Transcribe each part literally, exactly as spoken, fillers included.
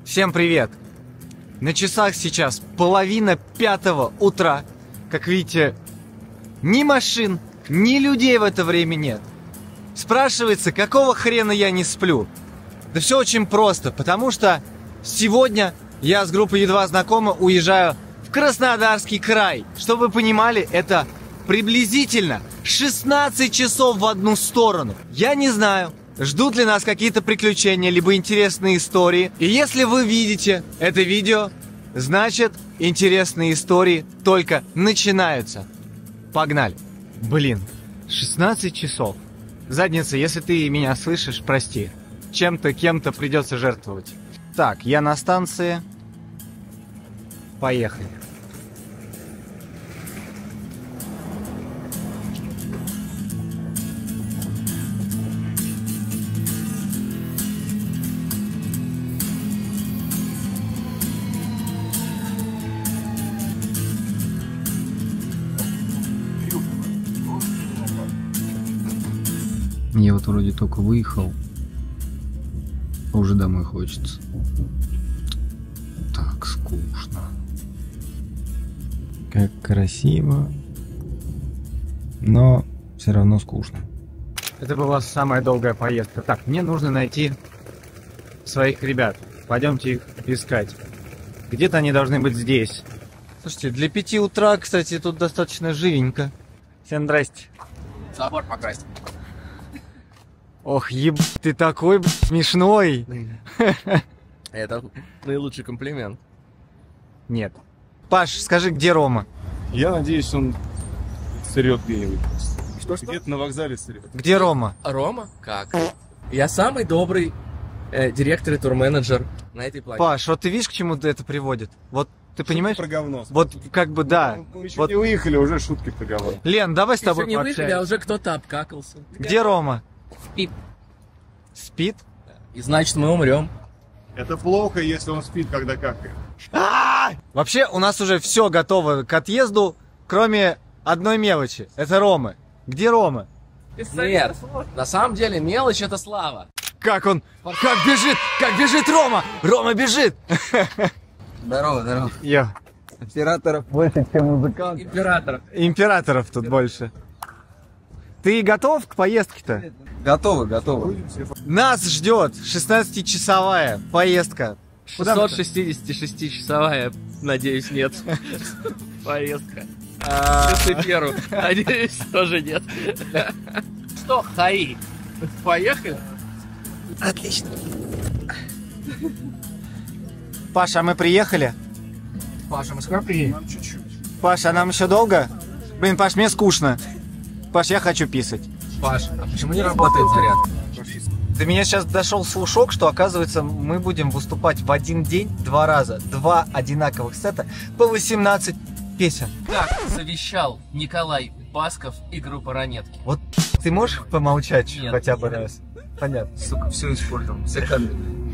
Всем привет! На часах сейчас половина пятого утра. Как видите, ни машин, ни людей в это время нет. Спрашивается, какого хрена я не сплю? Да все очень просто, потому что сегодня я с группой «Едва знакомы» уезжаю в Краснодарский край. Чтобы вы понимали, это приблизительно шестнадцать часов в одну сторону. Я не знаю, ждут ли нас какие-то приключения, либо интересные истории. И если вы видите это видео, значит, интересные истории только начинаются. Погнали. Блин, шестнадцать часов. Задница, если ты меня слышишь, прости. Чем-то, кем-то придется жертвовать. Так, я на станции. Поехали. Я вот вроде только выехал, а уже домой хочется. Так скучно. Как красиво, но все равно скучно. Это была самая долгая поездка. Так, мне нужно найти своих ребят. Пойдемте их искать. Где-то они должны быть здесь. Слушайте, для пяти утра, кстати, тут достаточно живенько. Всем здрасте. Забор покрасить. Ох, еб... ты такой, б... смешной. Это наилучший комплимент. Нет. Паш, скажи, где Рома? Я надеюсь, он сырет где-нибудь. Что, что? Где-то на вокзале сырет. Где Рома? Рома? Как? Я самый добрый э, директор и турменеджер на этой планете. Паш, вот ты видишь, к чему это приводит? Вот ты Шутки понимаешь? про говно. Вот как бы да. Мы еще Вот... не выехали, уже шутки про говно. Лен, давай с тобой Еще не выехали, а пообщаемся. уже кто-то обкакался. Где Рома? Спит. Спит? И значит, мы умрем. Это плохо, если он спит, когда какает. Вообще, у нас уже все готово к отъезду, кроме одной мелочи. Это Ромы. Где Рома? Нет, на самом деле мелочь — это слава. Как он? Как бежит? Как бежит Рома? Рома бежит! Здорово, здорово. Йо. Операторов Больше, чем музыкантов. Императоров. Императоров тут больше. Ты готов к поездке-то? Готовы, готовы. Нас ждет шестнадцатичасовая поездка. шестьсот шестидесятишестичасовая, надеюсь, нет. Поездка. Часы Перу, надеюсь, тоже нет. Что, хаи? Поехали? Отлично. Паша, а мы приехали? Паша, мы скоро приедем? Нам чуть-чуть. Паша, а нам еще долго? Блин, Паш, мне скучно. Паш, я хочу писать. Паш, а почему не работает заряд? До меня сейчас дошел слушок, что, оказывается, мы будем выступать в один день два раза. Два одинаковых сета по восемнадцать песен. Как завещал Николай Басков и группа Ранетки? Вот ты можешь помолчать Нет, хотя бы нет. раз? Понятно. Сука, все использовал, все камеры.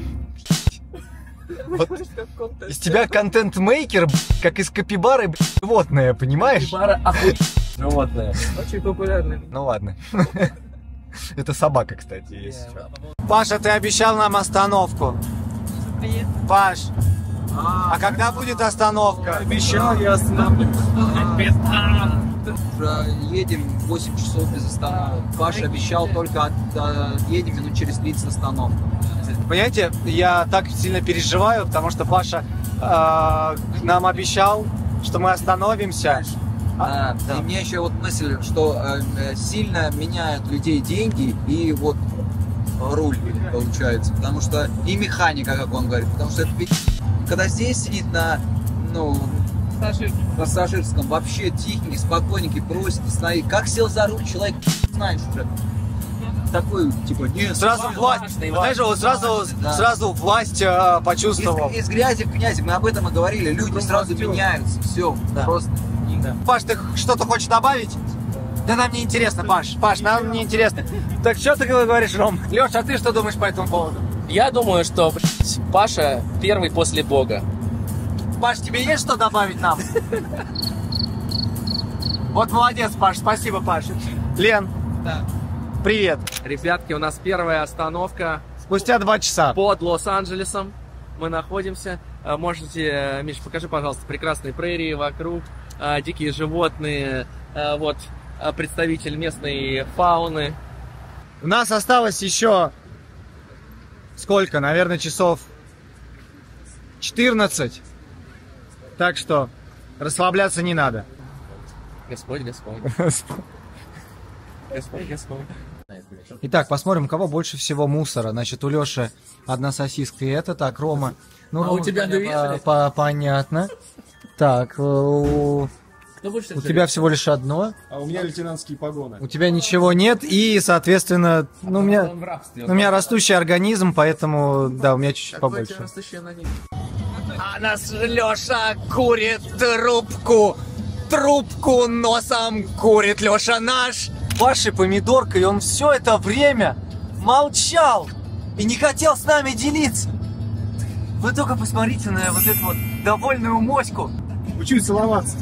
Вот из тебя контент-мейкер, как из капибары, животное, понимаешь? Пара охуенная животное. Очень популярный. Ну ладно. Это собака, кстати, есть. Паша, ты обещал нам остановку. Привет. Паш, а когда будет остановка? Обещал, я остановлюсь. Уже едем восемь часов без остановок. Паша обещал только от, от, едем минут через тридцать остановку. Понимаете, я так сильно переживаю, потому что Паша э, нам обещал, что мы остановимся. А, да. И мне еще вот мысль, что э, э, сильно меняют людей деньги и вот руль получается. Потому что и механика, как он говорит. Потому что это, когда здесь сидит на, ну, пассажирском, вообще тихенький, спокойненький, просит остановить. Как сел за руль человек, знаешь уже. Такой, типа, нет, Сразу власть, знаешь, вот сразу, да. сразу власть э, почувствовал. Из, из грязи в князь, мы об этом и говорили. Люди сразу меняются, все, Да. просто. Да. Паш, ты что-то хочешь добавить? Да нам не интересно, Паш. Паш, нам не интересно. Так что ты говоришь, Ром? Леша, а ты что думаешь по этому поводу? Я думаю, что блядь, Паша первый после Бога. Паш, тебе есть что добавить нам? Вот молодец, Паш, спасибо, Паш. Лен, Да. привет. Ребятки, у нас первая остановка Спустя два часа. под Лос-Анджелесом. мы находимся. А, можете, э, Миш, покажи, пожалуйста, прекрасные прерии вокруг, а, дикие животные, а, вот а, представитель местной фауны. У нас осталось еще сколько? Наверное, часов четырнадцать. Так что расслабляться не надо. Господь, Господь. Господь, Господь. Итак, посмотрим, у кого больше всего мусора. Значит, у Лёши одна сосиска, и это так, Рома. Ну, А Рома, у тебя две, что ли? по- понятно. Так, у, Кто больше у тебя всего лишь одно. А у меня лейтенантские погоны. У тебя ничего нет, и, соответственно, ну, у меня, Он в рабстве. у меня растущий организм, поэтому, да, у меня чуть-чуть Какой у побольше. тебя растущий аноним? А нас Лёша курит трубку, трубку носом курит Лёша наш. Вашей помидоркой он все это время молчал и не хотел с нами делиться. Вы только посмотрите на вот эту вот довольную моську. Учусь целоваться.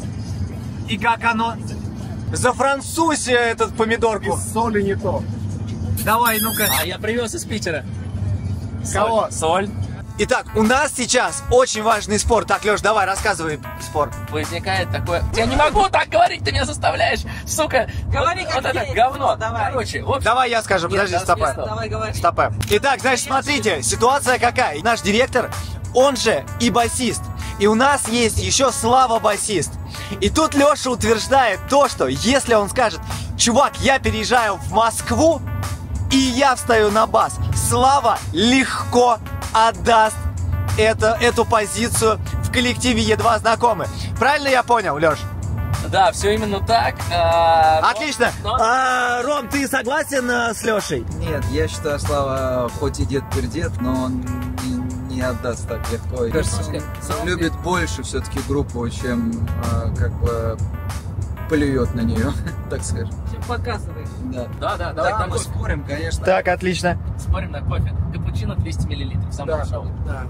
И как оно за французия этот помидорку. Без соли не то. Давай, ну-ка. А я привез из Питера. Кого? Соль. Итак, у нас сейчас очень важный спор. Так, Лёш, давай, рассказывай спор. Возникает такое... Я не могу так говорить, ты меня заставляешь, сука. Говори, вот, как вот это есть, говно. давай. Короче, в общем... Давай я скажу, Нет, подожди, да, стопэ. смешно. Давай, говори. Стопэ. Итак, значит, смотрите, ситуация какая. Наш директор, он же и басист. И у нас есть еще Слава басист. И тут Леша утверждает то, что если он скажет: чувак, я переезжаю в Москву, и я встаю на бас, Слава легко отдаст это, эту позицию в коллективе Е два знакомы. Правильно я понял, Леш? Да, все именно так. а, но- Отлично. но- А, Ром, ты согласен э, с Лешей? Нет, я считаю, Слава хоть и дед-пердед, но он не, не отдаст так легко. Мне кажется, он, он любит больше все-таки группу, чем а, как бы плюет на нее, так скажем. Показывай. Да, Да, да, давай да на мы кофе. спорим, конечно. Так, отлично. Спорим на кофе. Капучино двести миллилитров, самый Да. дешевый.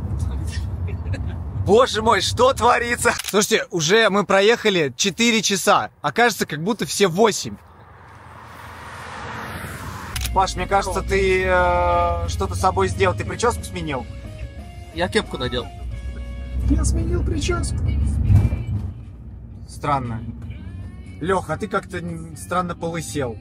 Боже мой, что творится? Слушайте, уже мы проехали четыре часа, а кажется, как будто все восемь. Паш, мне кажется, ты э, что-то с собой сделал. Ты прическу сменил? Я кепку надел. Я сменил прическу. Странно. Леха, а ты как-то н- странно полысел.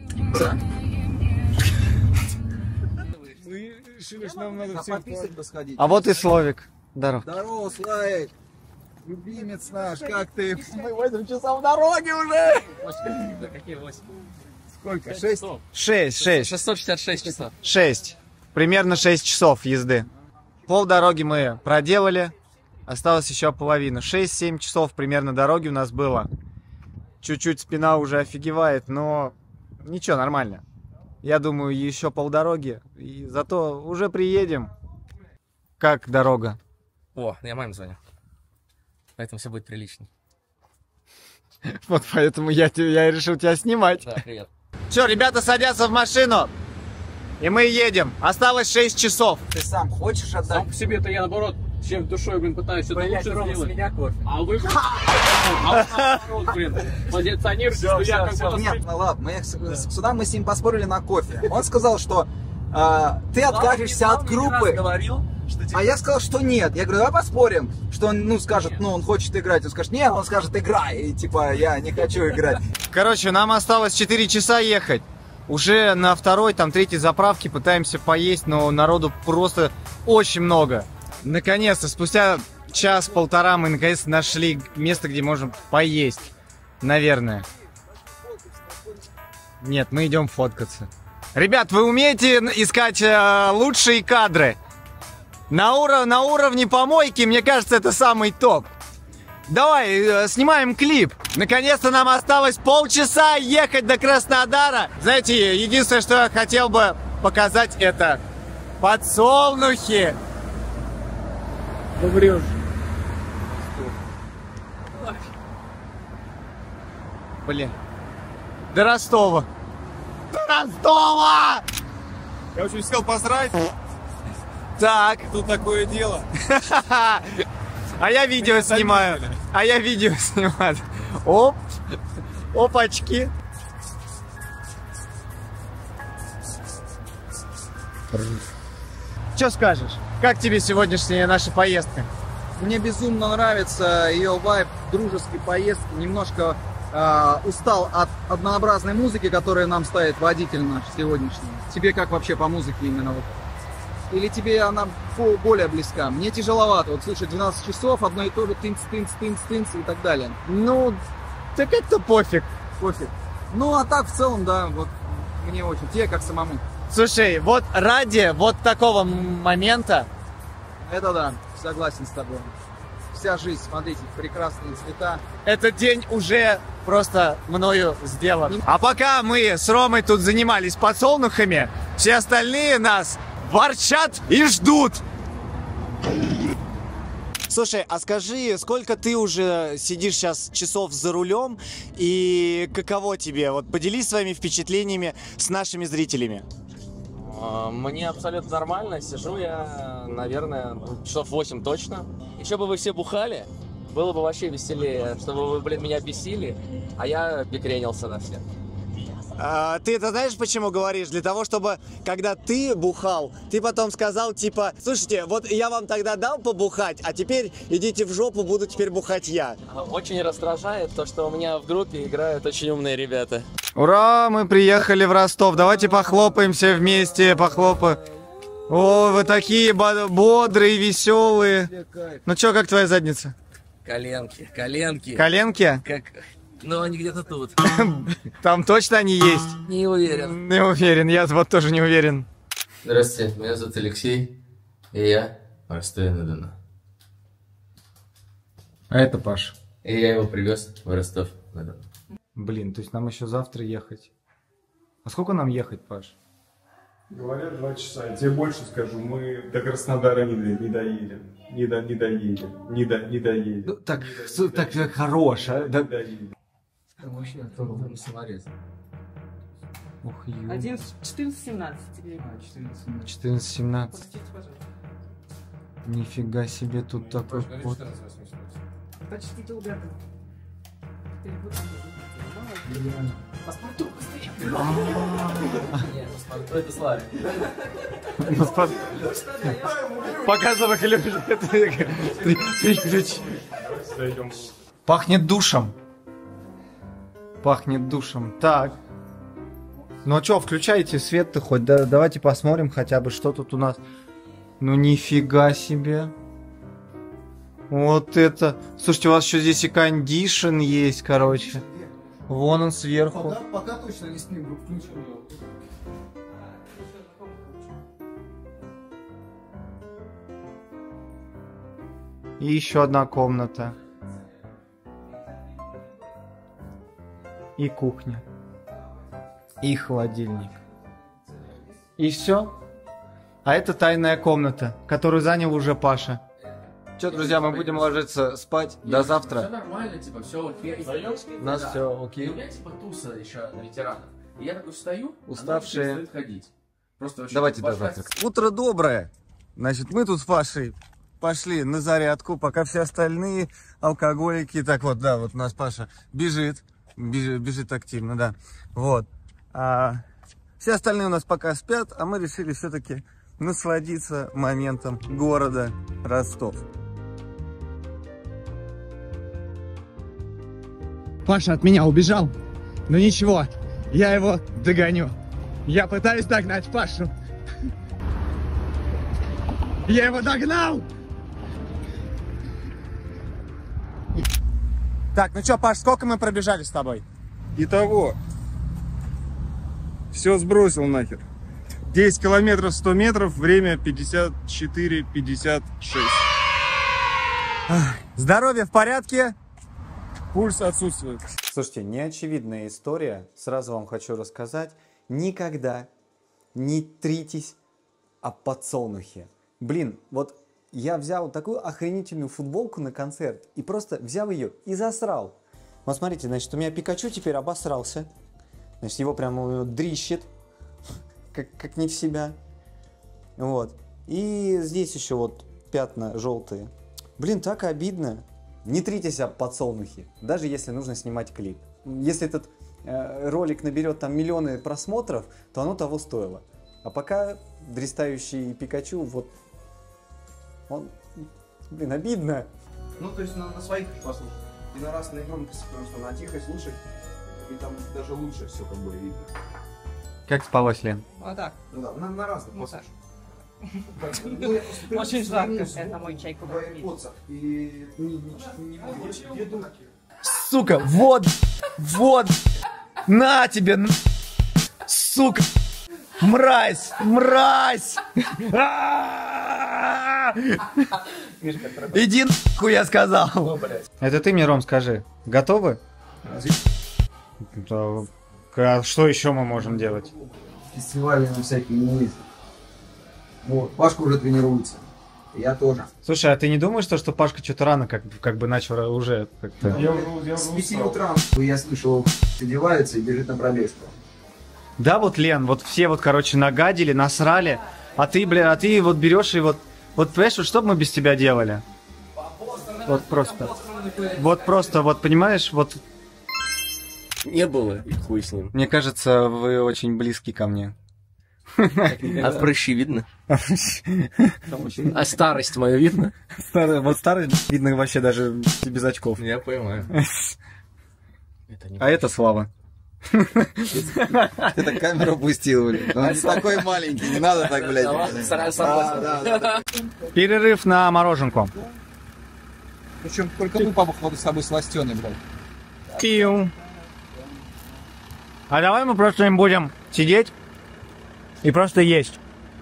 Мы решили, что нам надо На всем... пописать бы сходить. А вот и Словик. Здорово. Здорово, Славик! Любимец наш, как ты? Мы восемь часов в дороге уже! Да какие восемь? Сколько? Шесть? Шесть, шесть. шестьсот шестьдесят шесть часов. Шесть. Примерно шесть часов езды. Пол дороги мы проделали. Осталось еще половина. шесть-семь часов примерно дороги у нас было. Чуть-чуть спина уже офигевает, но ничего, нормально. Я думаю, еще полдороги. И зато уже приедем. Как дорога? О, я маме звоню. Поэтому все будет прилично. Вот поэтому я, те- я решил тебя снимать. Да, привет. Все, ребята садятся в машину. И мы едем. Осталось шесть часов. Ты сам хочешь отдать? Сам по себе-то я, наоборот, чем душой, блин, пытаюсь это лучше сделать. меня кофе. А вы, блин, а вы, наоборот, блин, позиционируете, что я как будто... Нет, ну ладно, мы с- с- сюда мы с ним поспорили на кофе. Он сказал, что а, ты откажешься от группы. говорил, что А я сказал, что нет. Я говорю, давай поспорим, что он, ну, скажет, ну, он хочет играть. Он скажет, нет, он скажет, играй. И типа, я не хочу играть. Короче, нам осталось четыре часа ехать. Уже на второй, там, третьей заправке пытаемся поесть, но народу просто очень много. Наконец-то, спустя час-полтора мы наконец-то нашли место, где можем поесть. Наверное. Нет, мы идем фоткаться. Ребят, вы умеете искать э, лучшие кадры? На, уро- на уровне помойки, мне кажется, это самый топ. Давай, э, снимаем клип. Наконец-то нам осталось полчаса ехать до Краснодара. Знаете, единственное, что я хотел бы показать, это подсолнухи. Врешь. Блин. До Ростова. До Ростова! Я очень хотел посрать, Так. тут такое дело. А я видео снимаю. А я видео снимаю. Оп. Опачки. Что скажешь? Как тебе сегодняшняя наша поездка? Мне безумно нравится ее вайб дружеской поездки. Немножко э, устал от однообразной музыки, которая нам ставит водитель наш сегодняшний. Тебе как вообще по музыке именно? Вот? Или тебе она более близка? Мне тяжеловато вот слушать двенадцать часов, одно и то же, тынц, тынц, тынц, тынц и так далее. Ну, так это пофиг. Пофиг. Ну, а так в целом, да, вот мне очень. Тебе как самому. Слушай, вот ради вот такого момента... Это да, согласен с тобой. Вся жизнь, смотрите, прекрасные цвета. Этот день уже просто мною сделан. А пока мы с Ромой тут занимались подсолнухами, все остальные нас ворчат и ждут. Слушай, а скажи, сколько ты уже сидишь сейчас часов за рулем и каково тебе? Вот поделись своими впечатлениями с нашими зрителями. Мне абсолютно нормально. Сижу я, наверное, часов восемь точно. Еще бы вы все бухали, было бы вообще веселее, чтобы вы, блин, меня бесили, а я бекренился на всех. А, ты это знаешь, почему говоришь? Для того, чтобы, когда ты бухал, ты потом сказал, типа, слушайте, вот я вам тогда дал побухать, а теперь идите в жопу, буду теперь бухать я. Очень раздражает то, что у меня в группе играют очень умные ребята. Ура, мы приехали в Ростов. Давайте похлопаем все вместе, похлопаем. О, вы такие бодрые, веселые. Ну чё, как твоя задница? Коленки, коленки. Коленки? Как... Ну, они где-то тут. Там точно они есть? Не уверен. Не уверен, я вот тоже не уверен. Здравствуйте, меня зовут Алексей, и я в Ростове-на-Дону. А это Паша. И я его привез в Ростов-на-Дону. Блин, то есть нам еще завтра ехать. А сколько нам ехать, Паш? Говорят, два часа. Я тебе больше скажу, мы до Краснодара не, не доедем. Не, до, не доедем. Не, до, не доедем. Ну, так, не с, до, так, не так хорош, а? не Да... доедем. Вообще, кто был саморез? Ух, ё. одиннадцать, четырнадцать, семнадцать. четырнадцать семнадцать. Простите, пожалуйста. Нифига себе, тут такой вход. Почти долго. Паспорту быстрее. Нет, это Славик. Показывай ключ. Три ключ. Пахнет душем. Пахнет душем. Так. Ну а что, включайте свет-то хоть. Да, давайте посмотрим хотя бы, что тут у нас. Ну нифига себе. Вот это. Слушайте, у вас еще здесь и кондишн есть, короче. Вон он сверху. Пока, пока точно не спим, включим его. И еще одна комната. И кухня. И холодильник. И все. А это тайная комната, которую занял уже Паша. Че, друзья, мы будем ложиться спать. До Все завтра. нормально, типа, все окей. У нас Да. все И окей. у меня, типа, туса еще ветеранов. И я такой встаю, Уставшие. она перестает ходить. Просто вообще Давайте до башка завтра. Утро доброе. Значит, мы тут с Пашей пошли на зарядку, пока все остальные алкоголики. Так вот, да, вот у нас Паша бежит. Бежит, бежит активно, да. Вот. А все остальные у нас пока спят, а мы решили все-таки насладиться моментом города Ростов. Паша от меня убежал, но ничего, я его догоню. Я пытаюсь догнать Пашу. Я его догнал! Так, ну что, Паш, сколько мы пробежали с тобой? Итого, все сбросил нахер. десять километров, сто метров, время пятьдесят четыре пятьдесят шесть. Здоровье в порядке? Пульс отсутствует. Слушайте, неочевидная история, сразу вам хочу рассказать. Никогда не тритесь о подсолнухе. Блин, вот я взял такую охренительную футболку на концерт и просто взял ее и засрал. Вот смотрите, значит, у меня Пикачу теперь обосрался. Значит, его прямо дрищет, как, как не в себя. Вот. И здесь еще вот пятна желтые. Блин, так обидно. Не тритесь об подсолнухе, даже если нужно снимать клип. Если этот э, ролик наберет там миллионы просмотров, то оно того стоило. А пока дрестающий Пикачу вот Он, блин, обидно. Ну, то есть на, на своих послушать. И на раз на громкости, потому что на тихой слушать, и там даже лучше все как бы видно. Как спалось, Лен? Вот так. Ну да, на, на раз Вот так. послушать. Очень жарко. Это мой чай. И не, не, не, не думать. Сука, вот, вот, на тебе, н- сука, мразь, мразь. А-а-а! Иди нахуй, я сказал. Это ты мне, Ром, скажи, готовы? Да, а что еще мы можем делать? Фестивали на всякие не ездят. Вот, Пашка уже тренируется. Я тоже. Слушай, а ты не думаешь, что, что Пашка что-то рано как, как бы начал уже как-то... Я уже, я С уже пяти устал. утра я слышал, одевается и бежит на пробежку. Да, вот, Лен, вот все вот, короче, нагадили, насрали, а ты, бля, а ты вот берешь и вот... Вот, понимаешь, вот что бы мы без тебя делали? Вот просто. Вот просто, вот, понимаешь, вот... Не было, и хуй с ним. Мне кажется, вы очень близки ко мне. А прыщи видно? А старость мою видно? Старый, вот старый видно вообще даже без очков. Я понимаю. А это Слава. Ты так камеру пустил, блин. Он не такой маленький, не надо так, блядь. Перерыв на мороженку. Причем только мы, по походу, с тобой сластены, блядь. Пиу. А давай мы просто им будем сидеть и просто есть.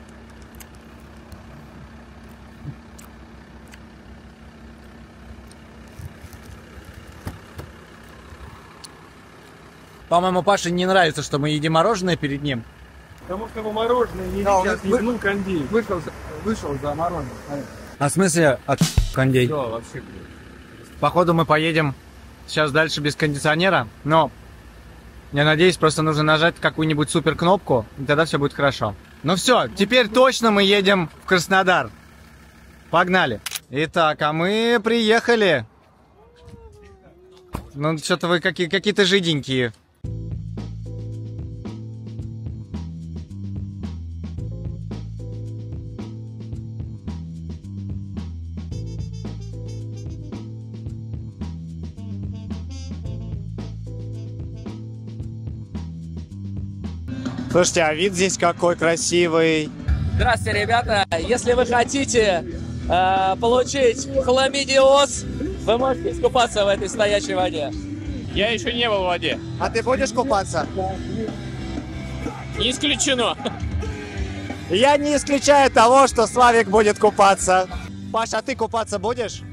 По-моему, Паше не нравится, что мы едим мороженое перед ним. Потому что его мороженое не Да, он едят, вы- ебнул кондей. Вышел, вышел за мороженым. А в смысле от кондей? Да, вообще, блядь. Походу мы поедем сейчас дальше без кондиционера, но я надеюсь, просто нужно нажать какую-нибудь супер кнопку, и тогда все будет хорошо. Ну все, теперь точно мы едем в Краснодар. Погнали. Итак, а мы приехали. Ну что-то вы какие- какие-то жиденькие. Слушайте, а вид здесь какой красивый. Здравствуйте, ребята. Если вы хотите э, получить хламидиоз, вы можете искупаться в этой стоячей воде. Я еще не был в воде. А ты будешь купаться? Не исключено. Я не исключаю того, что Славик будет купаться. Паш, а ты купаться будешь?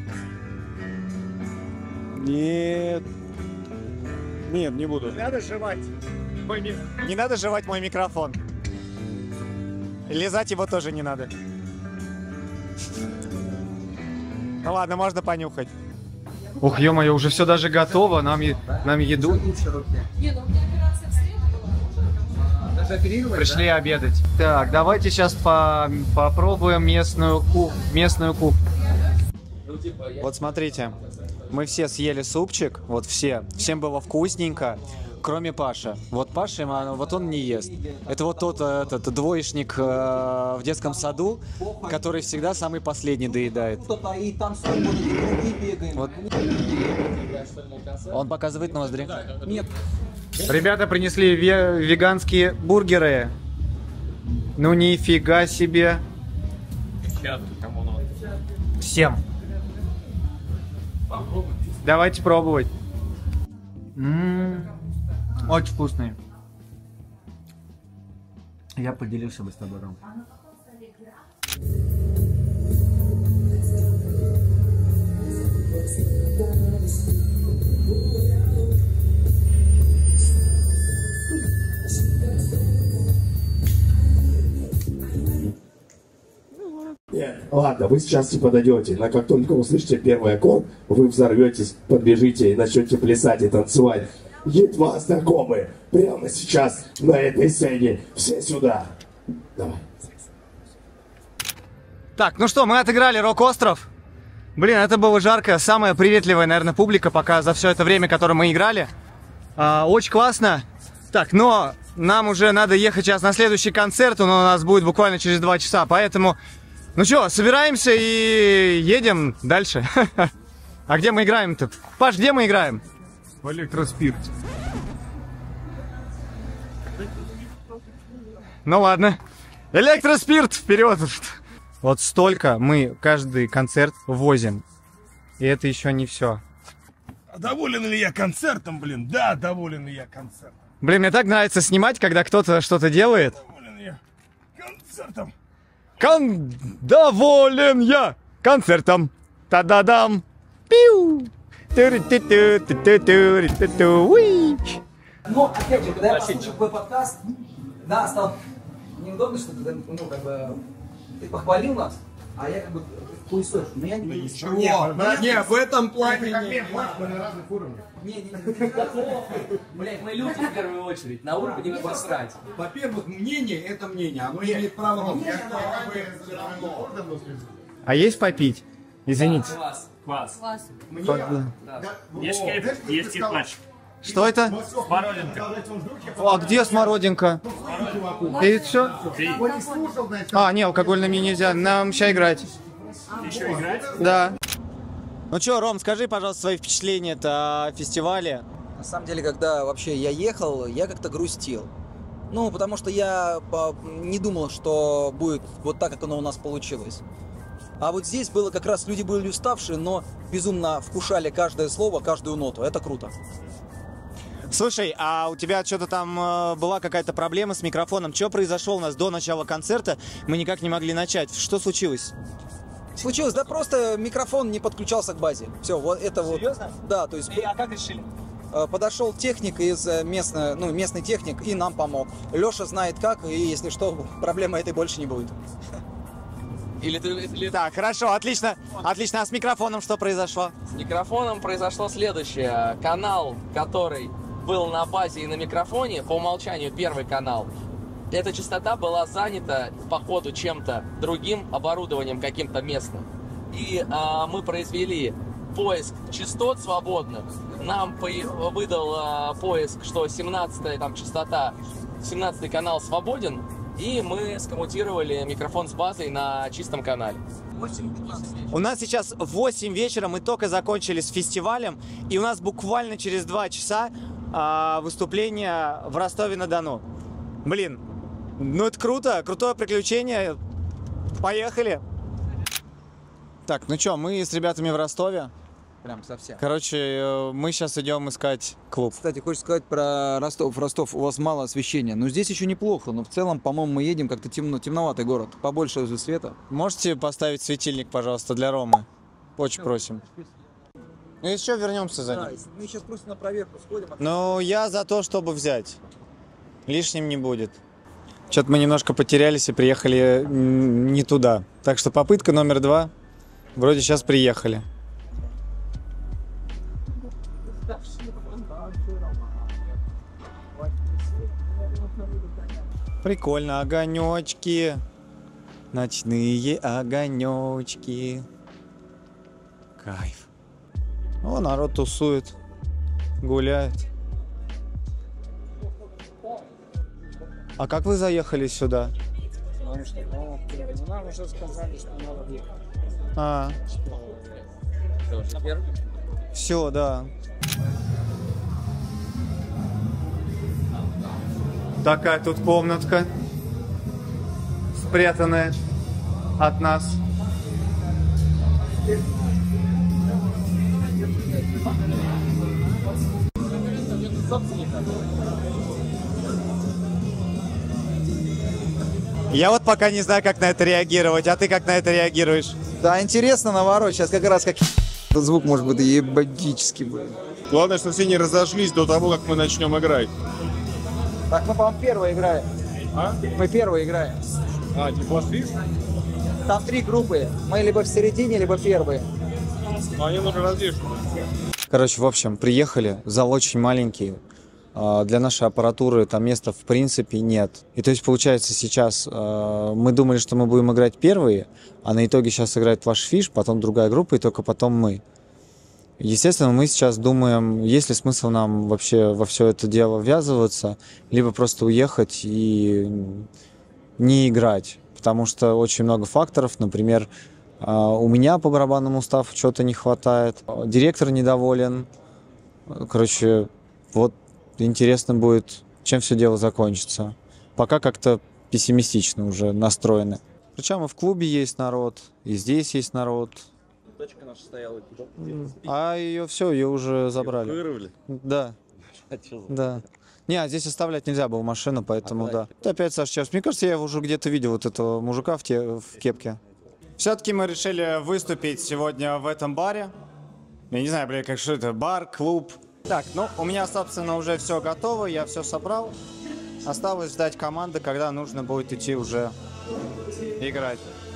Нет. Нет, не буду. Не надо жевать. Не надо жевать мой микрофон. Лизать его тоже не надо. Ну ладно, можно понюхать. Ух, ё-моё, уже все даже готово, нам, е- нам еду. Даже оперировать, Пришли обедать. Так, давайте сейчас по попробуем местную, ку местную кухню. Вот смотрите, мы все съели супчик, вот все, всем было вкусненько, кроме Паши. Вот Паша, ему- вот он не ест. Это вот тот э, этот двоечник э, в детском саду, который всегда самый последний доедает. Кто-то и там ходят, и другие бегаем. Вот. Он показывает ноздри. Нет. Ребята принесли ве- веганские бургеры. Ну нифига себе. Всем. Давайте пробовать. М-м-м. Очень вкусные. Я поделился бы с тобой, Ром. Нет, ладно, вы сейчас типа дойдете, но как только услышите первый аккорд, вы взорветесь, подбежите и начнете плясать и танцевать. Едва знакомые, прямо сейчас на этой сцене, все сюда. Давай. Так, ну что, мы отыграли Рок-остров. Блин, это было жарко. Самая приветливая, наверное, публика пока за все это время, которое мы играли. А, очень классно. Так, но нам уже надо ехать сейчас на следующий концерт. Он у нас будет буквально через два часа. Поэтому Ну что, собираемся и едем дальше. А где мы играем-то? Паш, где мы играем? В электроспирте. Ну ладно. Электроспирт, вперед! Вот столько мы каждый концерт возим. И это еще не все. Доволен ли я концертом, блин? Да, доволен ли я концертом. Блин, мне так нравится снимать, когда кто-то что-то делает. Доволен ли я концертом. Кон... Доволен я концертом. Та-да-дам. Пиу. Ту-ру-ту-ту-ту-ту-ту-ту. Уи. Но, опять же, когда я послушал твой подкаст, да, стало неудобно, что ты, ну, как бы, ты похвалил нас, а я как бы хуесошу. Но я не... Ничего. Не, не, в этом плане не. Мы на разных уровнях. Не-не-не. Блять, мы люди в первую очередь. На уровне не посрать. Во-первых, мнение это мнение, оно имеет право. А есть попить? Извините. Класс. Класс. Класс. Есть кейф, есть кипач. Что это? Смородинка. А где смородинка? И все? А, не, алкогольно мне нельзя. Нам сейчас играть. Еще играть? Да. Ну что, Ром, скажи, пожалуйста, свои впечатления-то о фестивале. На самом деле, когда вообще я ехал, я как-то грустил. Ну, потому что я по- не думал, что будет вот так, как оно у нас получилось. А вот здесь было как раз, люди были уставшие, но безумно вкушали каждое слово, каждую ноту. Это круто. Слушай, а у тебя что-то там э, была какая-то проблема с микрофоном? Что произошло у нас до начала концерта? Мы никак не могли начать. Что случилось? Случилось, да просто микрофон не подключался к базе. Все, вот это вот. Серьезно? Да, то есть... А как решили? Э, Подошел техник из э, местной, ну, местный техник и нам помог. Леша знает как, и если что, проблемы этой больше не будет. Или ты... Или... Так, хорошо, отлично. Отлично. А с микрофоном что произошло? С микрофоном произошло следующее. Канал, который был на базе и на микрофоне, по умолчанию первый канал, эта частота была занята по ходу чем-то другим, оборудованием каким-то местным. И а, мы произвели поиск частот свободных. Нам по- выдал а, поиск, что семнадцатая там частота, семнадцатый канал свободен, и мы скоммутировали микрофон с базой на чистом канале. У нас сейчас восемь вечера, мы только закончили с фестивалем, и у нас буквально через два часа а, выступление в Ростове-на-Дону. Блин, ну это круто, крутое приключение. Поехали. Так, ну что, мы с ребятами в Ростове. Прям совсем. Короче, э, мы сейчас идем искать клуб. Кстати, хочешь сказать про Ростов. Ростов, у вас мало освещения. Но здесь еще неплохо. Но в целом, по-моему, мы едем как-то темно, темноватый город. Побольше уже света. Можете поставить светильник, пожалуйста, для Ромы? Очень просим. Ну еще вернемся за ним. Да, мы сейчас просто на проверку сходим. Ну, я за то, чтобы взять. Лишним не будет. Что-то мы немножко потерялись и приехали м, не туда. Так что попытка номер два. Вроде сейчас приехали. Прикольно, огонечки. Ночные огонечки. Кайф. О, народ тусует. Гуляет. А как вы заехали сюда? Потому что, ну, нам уже сказали, что надо ехать. А, все, да. Такая тут комнатка, спрятанная от нас. Я вот пока не знаю, как на это реагировать, а ты как на это реагируешь? Да, интересно, наоборот. Сейчас как раз как этот звук может быть ебадический будет. Главное, что все не разошлись до того, как мы начнем играть. Так, мы, по-моему, первые играем. А? Мы первые играем. А, типа фиш? Там три группы. Мы либо в середине, либо первые. Но они нужно разрешены. Короче, в общем, приехали, зал очень маленький. А, Для нашей аппаратуры там места в принципе нет. И то есть получается сейчас а, мы думали, что мы будем играть первые, а на итоге сейчас играет ваш фиш, потом другая группа и только потом мы. Естественно, мы сейчас думаем, есть ли смысл нам вообще во все это дело ввязываться, либо просто уехать и не играть. потому что очень много факторов. Например, у меня по барабанному уставу чего-то не хватает, директор недоволен. Короче, вот интересно будет, чем все дело закончится. Пока как-то пессимистично уже настроены. Причем и в клубе есть народ, и здесь есть народ. Точка наша стояла. А ее все, ее уже забрали. Вырвали? Да. Да. Не, а здесь оставлять нельзя было машину, поэтому а, да. Это опять Саша Чарс. Мне кажется, я уже где-то видел вот этого мужика в, те, в кепке. Все-таки мы решили выступить сегодня в этом баре. Я не знаю, блин, как что это, бар, клуб. Так, ну, у меня, собственно, уже все готово, я все собрал. Осталось ждать команды, когда нужно будет идти уже играть.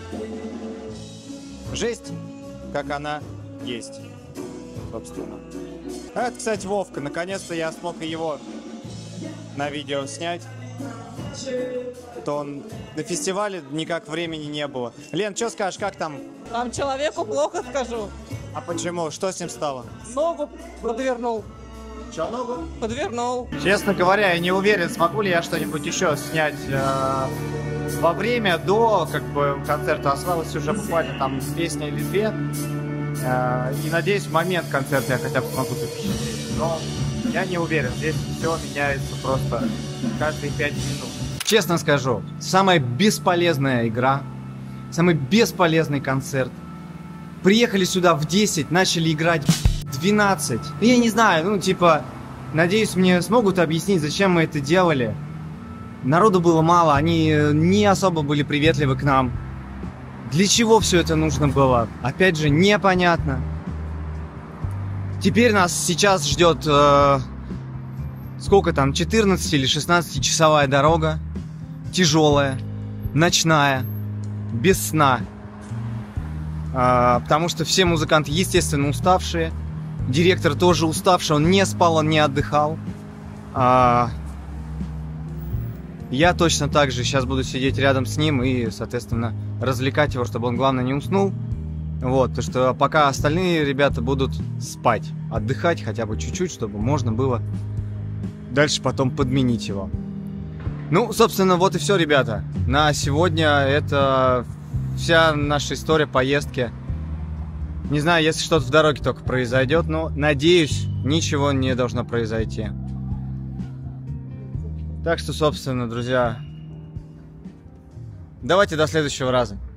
Жесть, как она есть, собственно. А это, кстати, Вовка. Наконец-то я смог его на видео снять. То он на фестивале никак времени не было. Лен, что скажешь, как там? Там человеку плохо, скажу. А почему? Что с ним стало? Ногу подвернул. Что, ногу? Подвернул. Честно говоря, я не уверен, смогу ли я что-нибудь еще снять э, во время, до как бы концерта. Осталось уже буквально там песня или две. Э, и надеюсь, в момент концерта я хотя бы смогу записать. Но я не уверен, здесь все меняется просто каждые пять минут. Честно скажу, самая бесполезная игра, самый бесполезный концерт. Приехали сюда в десять, начали играть в двенадцать. Я не знаю, ну типа, надеюсь, мне смогут объяснить, зачем мы это делали. Народу было мало, они не особо были приветливы к нам. Для чего все это нужно было? Опять же, непонятно. Теперь нас сейчас ждет, э, сколько там, четырнадцать или шестнадцатичасовая дорога. Тяжелая, ночная, без сна. Э, потому что все музыканты, естественно, уставшие. Директор тоже уставший, он не спал, он не отдыхал. Э, я точно так же сейчас буду сидеть рядом с ним и, соответственно, развлекать его, чтобы он, главное, не уснул. Вот, то что пока остальные ребята будут спать, отдыхать хотя бы чуть-чуть, чтобы можно было дальше потом подменить его. Ну, собственно, вот и все, ребята. На сегодня это вся наша история поездки. Не знаю, если что-то в дороге только произойдет, но, надеюсь, ничего не должно произойти. Так что, собственно, друзья, давайте до следующего раза.